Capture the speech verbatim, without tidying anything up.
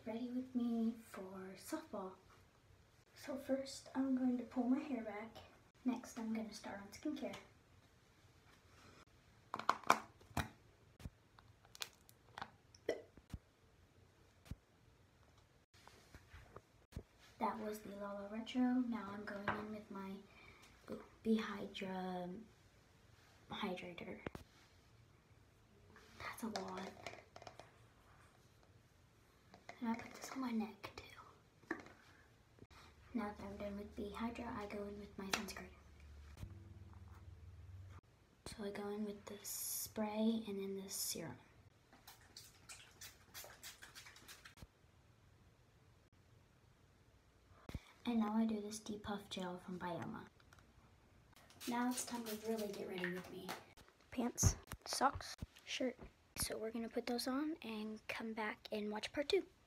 ready with me for softball. So first I'm going to pull my hair back. Next I'm going to start on skincare. That was the Lala Retro. Now I'm going in with my B Hydra hydrator. That's a lot. And I put this on my neck too. Now that I'm done with B Hydra, I go in with my sunscreen. So I go in with the spray and then the serum. And now I do this Depuff Gel from Bioma. Now it's time to really get ready with me. Pants, socks, shirt. So we're gonna put those on and come back and watch part two.